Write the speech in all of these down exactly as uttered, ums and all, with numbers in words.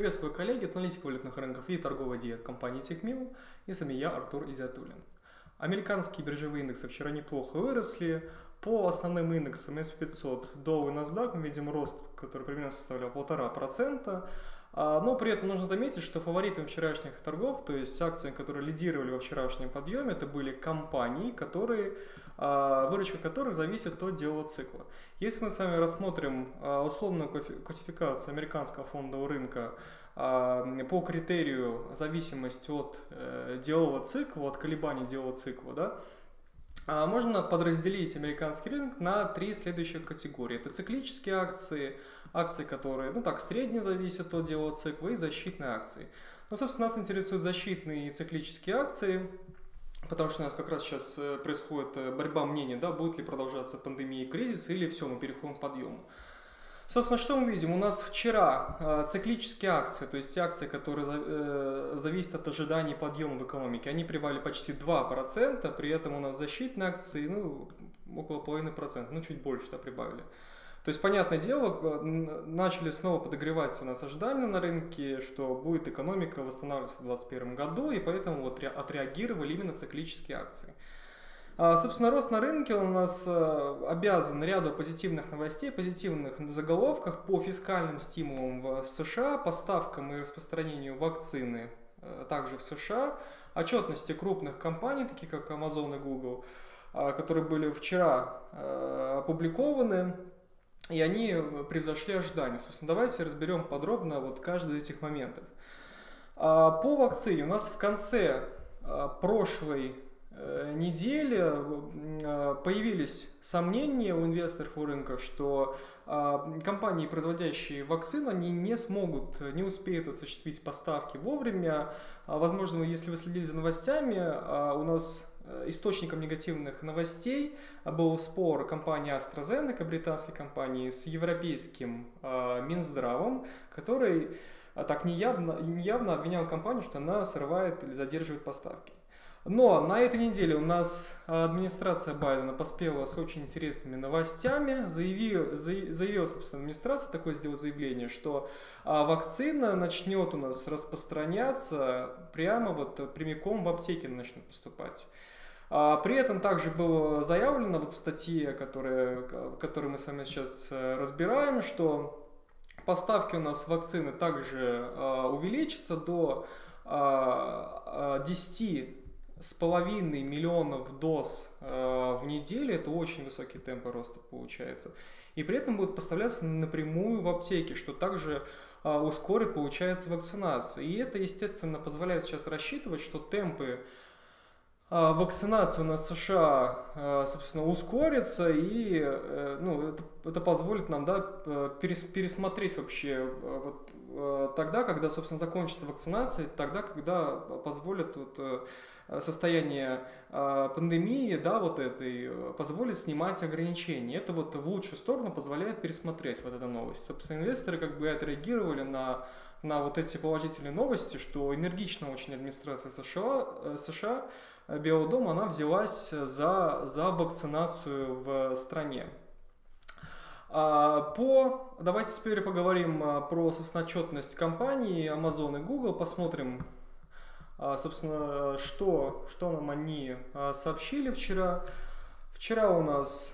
Приветствую, коллеги, это аналитика валютных рынков и торговая диета компании TechMill, и с вами я, Артур Изятуллин. Американские биржевые индексы вчера неплохо выросли. По основным индексам эс пи пятьсот, Dow и NASDAQ мы видим рост, который примерно составлял полтора процента. Но при этом нужно заметить, что фаворитом вчерашних торгов, то есть акции, которые лидировали во вчерашнем подъеме, это были компании, которые, выручка которых зависит от делового цикла. Если мы с вами рассмотрим условную классификацию американского фондового рынка по критерию зависимости от делового цикла, от колебаний делового цикла, да, можно подразделить американский рынок на три следующих категории. Это циклические акции, акции, которые, ну так, средне зависят от делового цикла, и защитные акции. Ну, собственно, нас интересуют защитные и циклические акции, потому что у нас как раз сейчас происходит борьба мнений, да, будет ли продолжаться пандемия и кризис, или все, мы переходим к подъему. Собственно, что мы видим? У нас вчера э, циклические акции, то есть акции, которые за, э, зависят от ожиданий подъема в экономике, они прибавили почти два процента, при этом у нас защитные акции, ну, около половины процента, ну, чуть больше, да, прибавили. То есть, понятное дело, начали снова подогреваться у нас ожидания на рынке, что будет экономика восстанавливаться в две тысячи двадцать первом году, и поэтому вот отреагировали именно циклические акции. Собственно, рост на рынке у нас обязан ряду позитивных новостей, позитивных заголовках по фискальным стимулам в США, поставкам и распространению вакцины также в США, отчетности крупных компаний, таких как Amazon и Google, которые были вчера опубликованы, и они превзошли ожидания. Собственно, давайте разберем подробно вот каждый из этих моментов. По вакцине у нас в конце прошлой недели появились сомнения у инвесторов у рынков, что компании, производящие вакцину, они не смогут, не успеют осуществить поставки вовремя. Возможно, если вы следили за новостями, у нас источником негативных новостей был спор компании AstraZeneca, британской компании, с европейским Минздравом, который так неявно, неявно обвинял компанию, что она срывает или задерживает поставки. Но на этой неделе у нас администрация Байдена поспела с очень интересными новостями. Заявила, заявила собственно, администрация, такое сделала заявление, что вакцина начнет у нас распространяться прямо вот прямиком в аптеке начнут поступать. При этом также было заявлено вот в статье, которая, которую мы с вами сейчас разбираем, что поставки у нас вакцины также увеличатся до десяти с половиной миллионов доз э, в неделю. Это очень высокий темп роста получается. И при этом будут поставляться напрямую в аптеки, что также э, ускорит, получается, вакцинацию. И это, естественно, позволяет сейчас рассчитывать, что темпы э, вакцинации у нас в США, э, собственно, ускорятся, и э, ну, это, это позволит нам, да, перес, пересмотреть вообще э, вот, э, тогда, когда, собственно, закончится вакцинация, тогда, когда позволят вот, э, состояние э, пандемии, да, вот этой, позволит снимать ограничения. Это вот в лучшую сторону позволяет пересмотреть вот эту новость. Собственно, инвесторы как бы отреагировали на, на вот эти положительные новости, что энергично очень администрация США, США Белого дома, она взялась за, за вакцинацию в стране. По, давайте теперь поговорим про, собственно, отчетность компаний Amazon и Google, посмотрим, собственно, что, что нам они сообщили вчера. Вчера у нас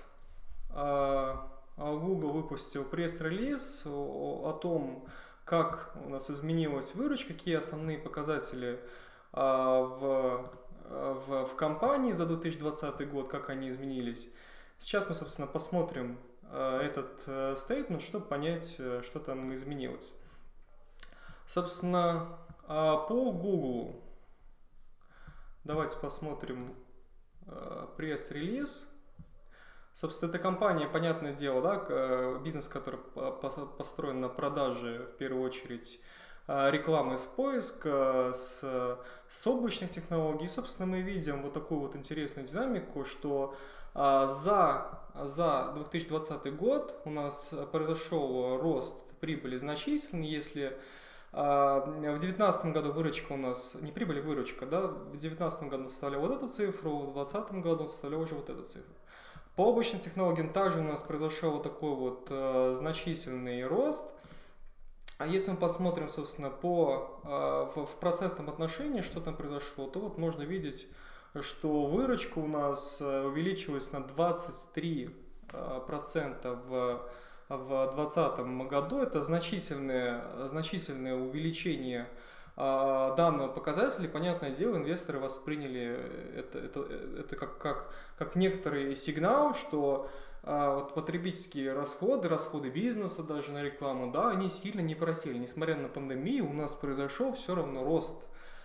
Google выпустил пресс-релиз о том, как у нас изменилась выручка, какие основные показатели в, в, в компании за две тысячи двадцатый год, как они изменились. Сейчас мы, собственно, посмотрим этот стейтмент, чтобы понять, что там изменилось. Собственно, по Google. Давайте посмотрим э, пресс-релиз. Собственно, эта компания, понятное дело, да, бизнес, который построен на продаже, в первую очередь, рекламы с поиска, с, с облачных технологий. И, собственно, мы видим вот такую вот интересную динамику, что э, за, за две тысячи двадцатый год у нас произошел рост прибыли значительный. Если в две тысячи девятнадцатом году выручка у нас, не прибыль, выручка, да, в две тысячи девятнадцатом году составляла вот эту цифру, в две тысячи двадцатом году составляла уже вот эту цифру. По облачным технологиям также у нас произошел вот такой вот э, значительный рост. А если мы посмотрим, собственно, по, в, в процентном отношении, что там произошло, то вот можно видеть, что выручка у нас увеличилась на двадцать три процента в в двадцатом году. Это значительное, значительное увеличение данного показателя. Понятное дело, инвесторы восприняли это, это, это как, как, как некоторый сигнал, что вот потребительские расходы, расходы бизнеса даже на рекламу, да, они сильно не просели. Несмотря на пандемию, у нас произошел все равно рост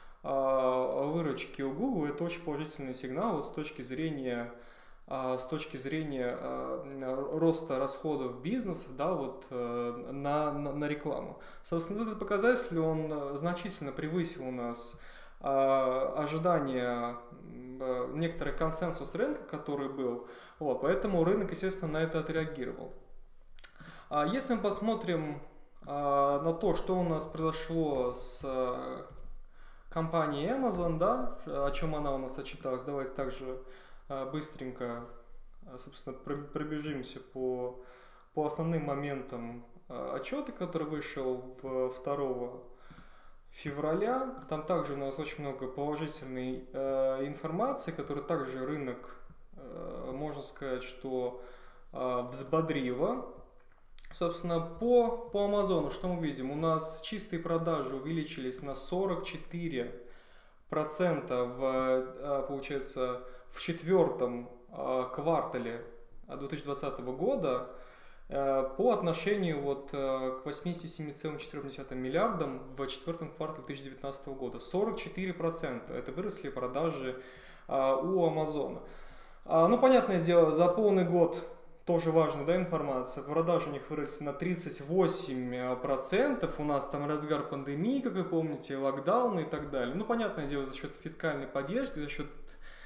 выручки у Google. Это очень положительный сигнал вот с точки зрения, с точки зрения роста расходов бизнеса, да, вот, на, на, на рекламу. Собственно, этот показатель, он значительно превысил у нас ожидания, некоторый консенсус рынка, который был. Вот, поэтому рынок, естественно, на это отреагировал. Если мы посмотрим на то, что у нас произошло с компанией Amazon, да, о чем она у нас отчиталась, давайте также быстренько, собственно, пробежимся по, по основным моментам отчета, который вышел второго февраля. Там также у нас очень много положительной информации, которая также рынок, можно сказать, что взбодрила. Собственно, по, по Амазону, что мы видим? У нас чистые продажи увеличились на сорок четыре процента в, получается, в четвертом квартале две тысячи двадцатого года по отношению вот к восьмидесяти семи целых четырём десятым миллиардам в четвертом квартале две тысячи девятнадцатого года. сорок четыре процента это выросли продажи у Амазона. Ну, понятное дело, за полный год тоже важная, да, информация. Продажи у них выросли на тридцать восемь процентов. У нас там разгар пандемии, как вы помните, локдауны и так далее. Ну, понятное дело, за счет фискальной поддержки, за счет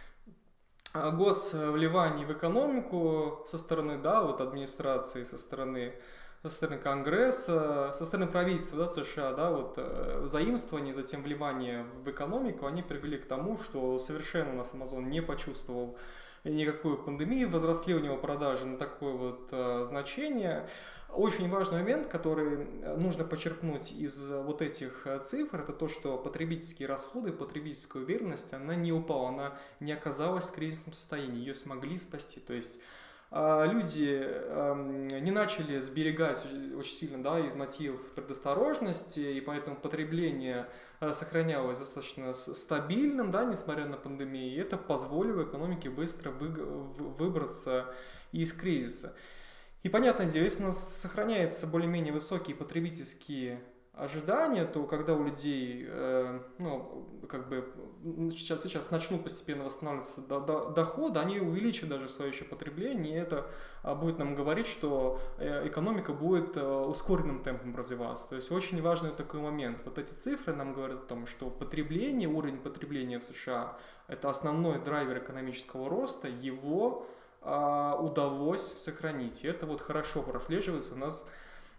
госвливаний в экономику со стороны, да, вот администрации, со стороны, со стороны Конгресса, со стороны правительства, да, США, да, вот заимствования, затем вливания в экономику, они привели к тому, что совершенно у нас Amazon не почувствовал никакую пандемию, возросли у него продажи на такое вот э, значение. Очень важный момент, который нужно подчеркнуть из вот этих цифр, это то, что потребительские расходы, потребительская уверенность, она не упала, она не оказалась в кризисном состоянии, ее смогли спасти. То есть э, люди э, не начали сберегать очень сильно, да, из мотивов предосторожности, и поэтому потребление сохранялось достаточно стабильным, да, несмотря на пандемию, и это позволило экономике быстро вы, выбраться из кризиса. И понятное дело, если у нас сохраняются более-менее высокие потребительские ожидания, то когда у людей, э, ну, как бы сейчас, сейчас начнут постепенно восстанавливаться до, до, доходы, они увеличат даже свое еще потребление, и это а, будет нам говорить, что экономика будет а, ускоренным темпом развиваться. То есть очень важный такой момент. Вот эти цифры нам говорят о том, что потребление, уровень потребления в США – это основной драйвер экономического роста, его а, удалось сохранить. И это вот хорошо прослеживается у нас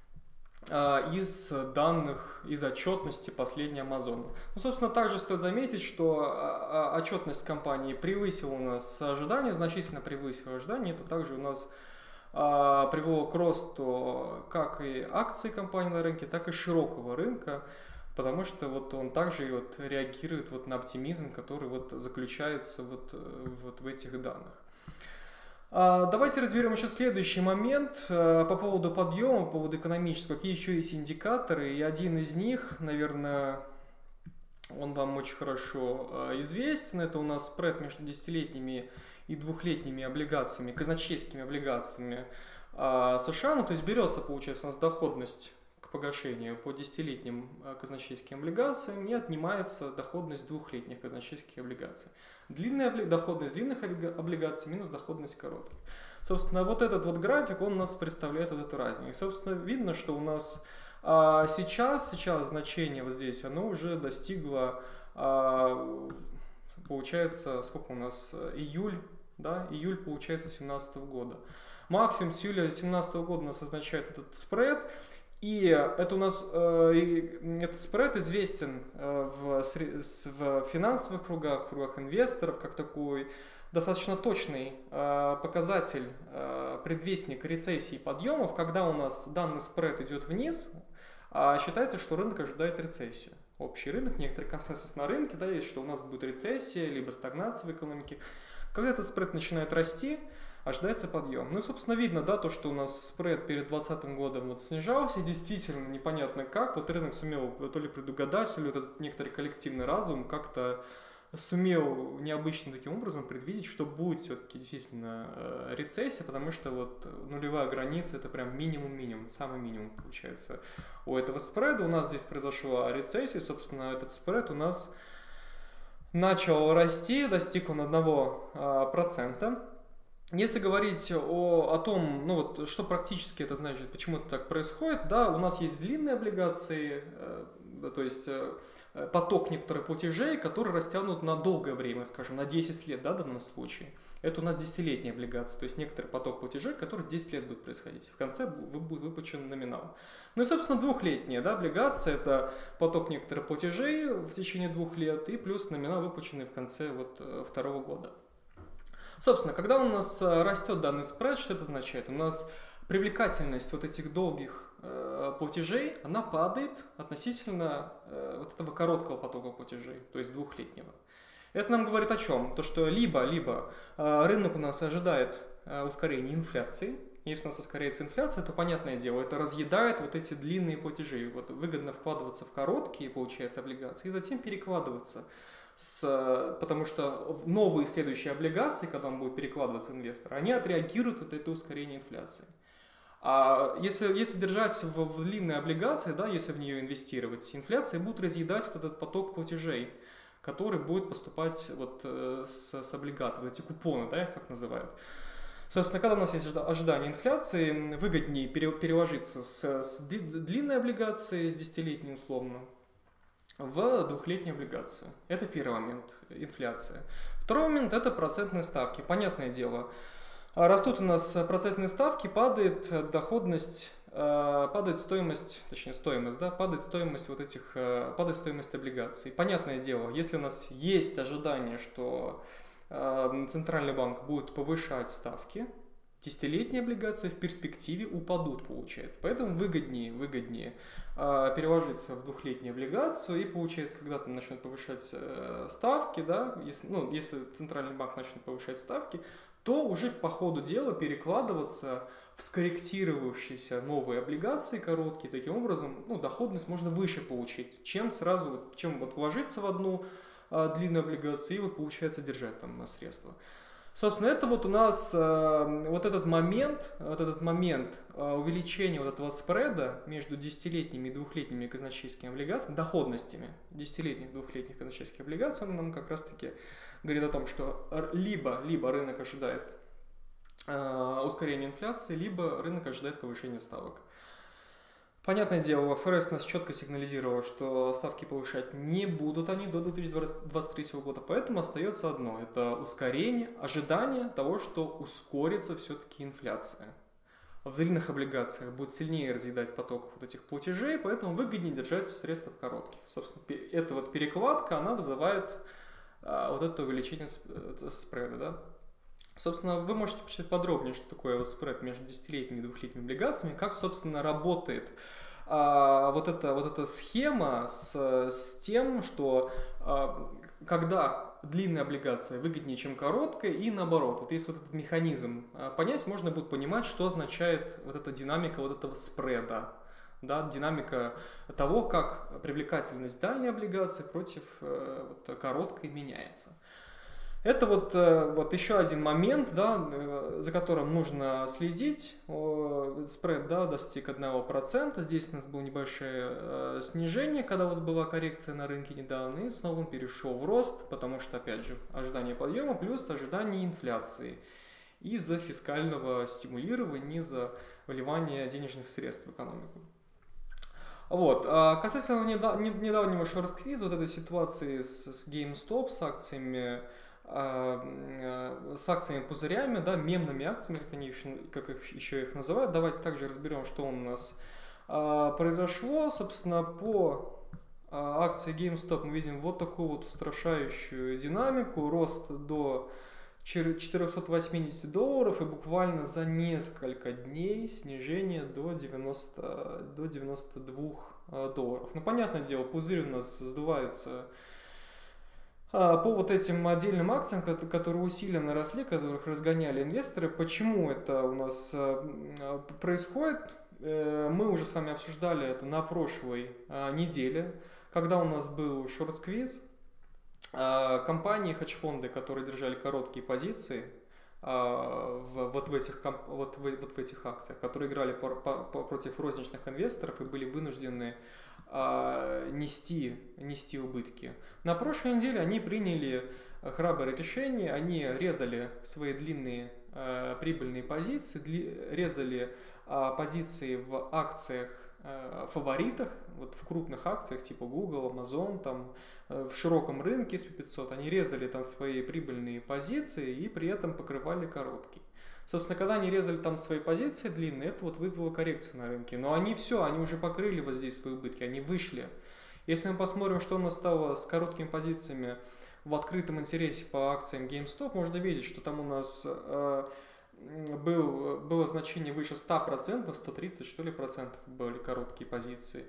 из данных, из отчетности последней Amazon. Ну, собственно, также стоит заметить, что отчетность компании превысила у нас ожидания, значительно превысила ожидания. Это также у нас а, привело к росту как и акций компании на рынке, так и широкого рынка, потому что вот он также вот реагирует вот на оптимизм, который вот заключается вот, вот в этих данных. Давайте разберем еще следующий момент по поводу подъема, по поводу экономического. Какие еще есть индикаторы, и один из них, наверное, он вам очень хорошо известен. Это у нас спред между десятилетними и двухлетними облигациями, казначейскими облигациями США. Ну, то есть берется, получается, у нас доходность к погашению по десятилетним казначейским облигациям и отнимается доходность двухлетних казначейских облигаций. Длинная доходность длинных облигаций минус доходность коротких. Собственно, вот этот вот график, он у нас представляет вот эту разницу. И, собственно, видно, что у нас а, сейчас, сейчас значение вот здесь, оно уже достигло, а, получается, сколько у нас, июль, да, июль, получается, две тысячи семнадцатого года. Максимум с июля две тысячи семнадцатого года у нас означает этот спред. И это у нас, э, этот спред известен э, в, в финансовых кругах, в кругах инвесторов, как такой достаточно точный э, показатель, э, предвестник рецессии подъемов. Когда у нас данный спред идет вниз, А считается, что рынок ожидает рецессию. Общий рынок, некоторый консенсус на рынке, да, есть, что у нас будет рецессия, либо стагнация в экономике. Когда этот спред начинает расти, ожидается подъем. Ну и, собственно, видно, да, то, что у нас спред перед двадцатым годом вот снижался, и действительно непонятно как, вот рынок сумел то ли предугадать, то ли вот этот некоторый коллективный разум как-то сумел необычным таким образом предвидеть, что будет все-таки действительно э, рецессия, потому что вот нулевая граница это прям минимум-минимум, самый минимум получается у этого спреда. У нас здесь произошла рецессия, собственно, этот спред у нас начал расти, достиг он одного процента. Если говорить о, о том, ну вот, что практически это значит, почему это так происходит, да, у нас есть длинные облигации, э, то есть э, поток некоторых платежей, которые растянут на долгое время, скажем, на десять лет, да, в данном случае. Это у нас десятилетние облигации, то есть некоторый поток платежей, который десять лет будет происходить. В конце будет выплачен номинал. Ну и, собственно, двухлетние, да, облигации, это поток некоторых платежей в течение двух лет и плюс номинал, выплаченный в конце вот, второго года. Собственно, когда у нас растет данный спред, что это означает? У нас привлекательность вот этих долгих э, платежей, она падает относительно э, вот этого короткого потока платежей, то есть двухлетнего. Это нам говорит о чем? То, что либо, либо э, рынок у нас ожидает э, ускорения инфляции. Если у нас ускоряется инфляция, то, понятное дело, это разъедает вот эти длинные платежи. Вот выгодно вкладываться в короткие, получается, облигации, и затем перекладываться. С, потому что новые следующие облигации, когда он будет перекладываться инвестор, они отреагируют вот это ускорение инфляции. А если, если держать в, в длинные облигации, да, если в нее инвестировать, инфляция будет разъедать вот этот поток платежей, который будет поступать вот с, с облигаций, вот эти купоны, да, их как называют. Собственно, когда у нас есть ожидание инфляции, выгоднее переложиться с, с длинной облигации, с десятилетней условно, в двухлетнюю облигацию. Это первый момент, инфляция. Второй момент – это процентные ставки. Понятное дело, растут у нас процентные ставки, падает доходность, падает стоимость, точнее стоимость, да, падает стоимость вот этих, падает стоимость облигаций. Понятное дело, если у нас есть ожидание, что Центральный банк будет повышать ставки, десятилетние облигации в перспективе упадут, получается. Поэтому выгоднее, выгоднее э, переложиться в двухлетнюю облигацию, и получается, когда там начнут повышать э, ставки, да, если, ну, если Центральный банк начнет повышать ставки, то уже по ходу дела перекладываться в скорректировавшиеся новые облигации короткие, таким образом, ну, доходность можно выше получить, чем сразу, чем вот вложиться в одну э, длинную облигацию и вот получается держать там средства. Собственно, это вот у нас э, вот этот момент, вот этот момент э, увеличения вот этого спреда между десятилетними и двухлетними казначейскими облигациями, доходностями десятилетних и двухлетних казначейских облигаций, он нам как раз-таки говорит о том, что либо, либо рынок ожидает э, ускорения инфляции, либо рынок ожидает повышения ставок. Понятное дело, ФРС нас четко сигнализировал, что ставки повышать не будут они до две тысячи двадцать третьего года, поэтому остается одно – это ускорение, ожидание того, что ускорится все-таки инфляция. В длинных облигациях будет сильнее разъедать поток вот этих платежей, поэтому выгоднее держать средства в коротких. Собственно, эта вот перекладка, она вызывает а, вот это увеличение спреда, да. Собственно, вы можете почитать подробнее, что такое спред между десятилетними и двухлетними облигациями, как, собственно, работает а, вот, эта, вот эта схема с, с тем, что а, когда длинная облигация выгоднее, чем короткая, и наоборот. Вот если вот этот механизм а, понять, можно будет понимать, что означает вот эта динамика вот этого спреда. Да, динамика того, как привлекательность дальней облигации против э, вот, короткой меняется. Это вот, вот еще один момент, да, за которым нужно следить. Спред, да, достиг одного процента. Здесь у нас было небольшое снижение, когда вот была коррекция на рынке недавно, и снова он перешел в рост, потому что, опять же, ожидание подъема плюс ожидание инфляции из-за фискального стимулирования, из-за вливания денежных средств в экономику. Вот. Касательно недавнего шорт-сквиза, вот этой ситуации с, с GameStop, с акциями, с акциями пузырями, да, мемными акциями, как, они, как их, еще их называют. Давайте также разберем, что у нас а, произошло. Собственно, по а, акции GameStop мы видим вот такую вот устрашающую динамику, рост до четыреста восемьдесят долларов, и буквально за несколько дней снижение до девяноста, до девяноста двух долларов. Ну, понятное дело, пузырь у нас сдувается по вот этим отдельным акциям, которые усиленно росли, которых разгоняли инвесторы. Почему это у нас происходит? Мы уже с вами обсуждали это на прошлой неделе, когда у нас был шорт-сквиз. Компании, хедж-фонды, которые держали короткие позиции в, вот, в этих, вот, в, вот в этих акциях, которые играли по, по, против розничных инвесторов и были вынуждены а, нести, нести убытки. На прошлой неделе они приняли храброе решение, они резали свои длинные а, прибыльные позиции, дли, резали а, позиции в акциях а, фаворитах, вот в крупных акциях типа Google, Amazon, там, в широком рынке эс пи пятьсот, они резали там свои прибыльные позиции и при этом покрывали короткие. Собственно, когда они резали там свои позиции длинные, это вот вызвало коррекцию на рынке. Но они все, они уже покрыли вот здесь свои убытки, они вышли. Если мы посмотрим, что у нас стало с короткими позициями в открытом интересе по акциям GameStop, можно видеть, что там у нас э, был, было значение выше ста процентов, сто тридцать что ли процентов были короткие позиции.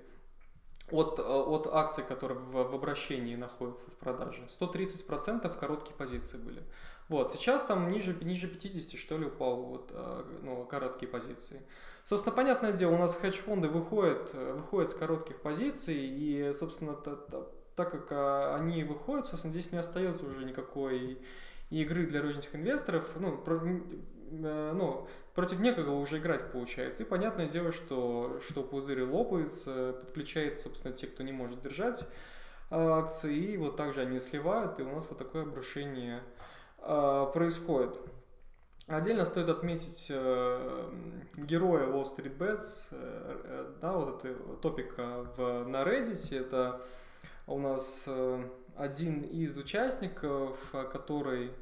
От, от акций, которые в, в обращении находятся в продаже. сто тридцать процентов короткие позиции были. Вот, сейчас там ниже, ниже пятидесяти что ли упал вот, ну, короткие позиции. Собственно, понятное дело, у нас хедж-фонды выходят, выходят с коротких позиций, и, собственно, та, та, так как они выходят, собственно, здесь не остается уже никакой игры для розничных инвесторов. Ну, про, ну, против некого уже играть получается. И понятное дело, что, что пузырь лопается, подключается, собственно, те, кто не может держать акции, и вот также они сливают, и у нас вот такое обрушение а, происходит. Отдельно стоит отметить э, героя Wall Street Bets, э, да, вот это топика в, на Reddit. Это у нас э, один из участников, который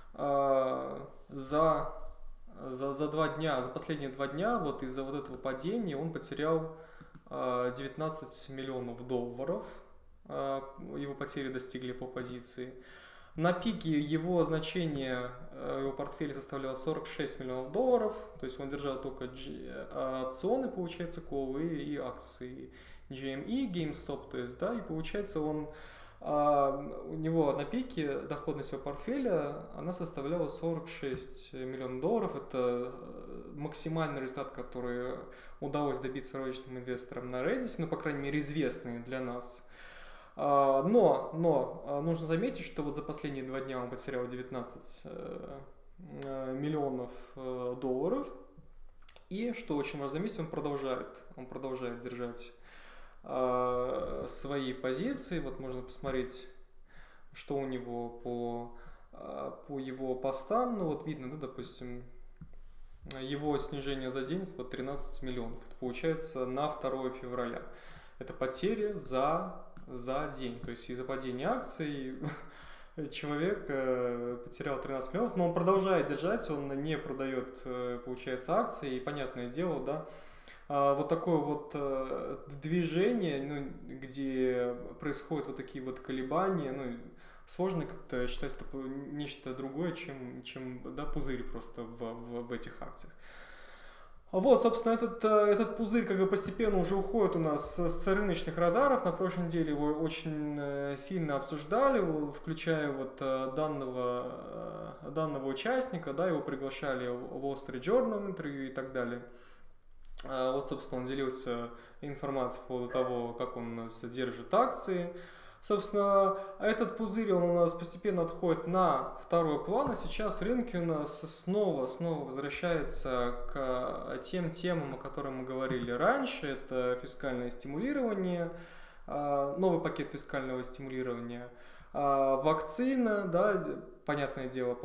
э, за За, за два дня, за последние два дня, вот из-за вот этого падения он потерял э, девятнадцать миллионов долларов. Э, его потери достигли по позиции. На пике его значение, э, его портфеля составляло сорок шесть миллионов долларов. То есть он держал только G, э, опционы, получается, колы и акции джи эм и, GameStop. То есть, да, и получается он... Uh, у него на пике доходность его портфеля она составляла сорок шесть миллионов долларов. Это максимальный результат, который удалось добиться розничным инвесторам на Reddit, ну, по крайней мере, известный для нас. Uh, но, но uh, нужно заметить, что вот за последние два дня он потерял девятнадцать uh, миллионов uh, долларов. И, что очень важно заметить, он продолжает, он продолжает держать свои позиции. Вот можно посмотреть, что у него по, по его постам. Ну вот видно, да, допустим, его снижение за день вот тринадцать миллионов. Это получается на второе февраля. Это потери за, за день. То есть из-за падения акций человек потерял тринадцать миллионов, но он продолжает держать, он не продает, получается, акции. И понятное дело, да, вот такое вот движение, ну, где происходят вот такие вот колебания, ну, сложно как-то считать это нечто другое, чем, чем да, пузырь просто в, в, в этих акциях. Вот, собственно, этот, этот пузырь как бы постепенно уже уходит у нас с рыночных радаров. На прошлой неделе его очень сильно обсуждали, включая вот данного, данного участника, да, его приглашали в Wall Street Journal интервью и так далее. Вот, собственно, он делился информацией по поводу того, как он у нас держит акции. Собственно, этот пузырь, он у нас постепенно отходит на второй план, и сейчас рынки у нас снова, снова возвращаются к тем темам, о которых мы говорили раньше. Это фискальное стимулирование, новый пакет фискального стимулирования, вакцина, да, понятное дело,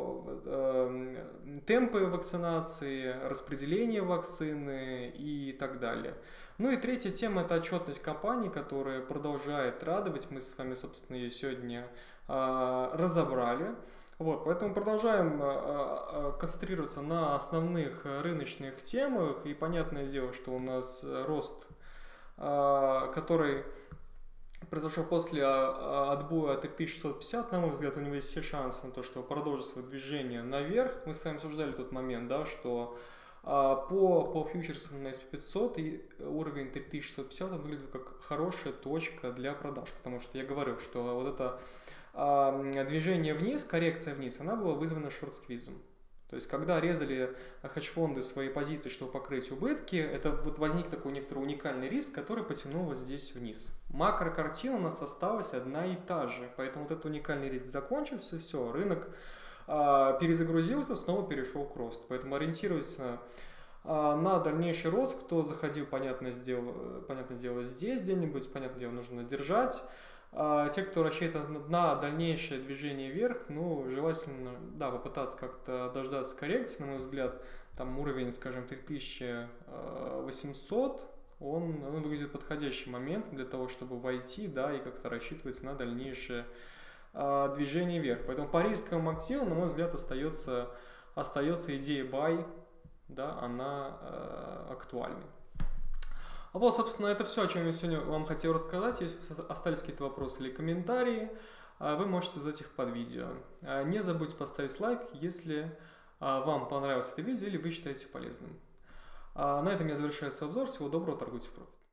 темпы вакцинации, распределение вакцины и так далее. Ну и третья тема – это отчетность компании, которая продолжает радовать. Мы с вами, собственно, ее сегодня разобрали. Вот, поэтому продолжаем концентрироваться на основных рыночных темах. И понятное дело, что у нас рост, который произошел после а, отбоя три тысячи шестьсот пятьдесят, на мой взгляд, у него есть все шансы на то, что продолжит свое движение наверх. Мы с вами обсуждали тот момент, да, что а, по, по фьючерсам на эс пи пятьсот и уровень три тысячи шестьсот пятьдесят выглядит как хорошая точка для продаж, потому что я говорю, что вот это а, движение вниз, коррекция вниз, она была вызвана шорт-сквизом. То есть, когда резали хедж-фонды свои позиции, чтобы покрыть убытки, это вот возник такой некоторый уникальный риск, который потянул вот здесь вниз. Макрокартина у нас осталась одна и та же, поэтому вот этот уникальный риск закончился, все, рынок а, перезагрузился, снова перешел к росту. Поэтому ориентируйся а, на дальнейший рост. Кто заходил, понятное дело, понятное дело здесь где-нибудь, понятное дело, нужно держать. А те, кто рассчитывает на дальнейшее движение вверх, ну, желательно, да, попытаться как-то дождаться коррекции, на мой взгляд, там уровень, скажем, три тысячи восемьсот, он, он выглядит подходящим моментом для того, чтобы войти, да, и как-то рассчитывать на дальнейшее а, движение вверх. Поэтому по рисковым активам, на мой взгляд, остается, остается идея buy, да, она а, актуальной. Вот, собственно, это все, о чем я сегодня вам хотел рассказать. Если остались какие-то вопросы или комментарии, вы можете задать их под видео. Не забудьте поставить лайк, если вам понравилось это видео или вы считаете полезным. На этом я завершаю свой обзор. Всего доброго, торгуйте в профит.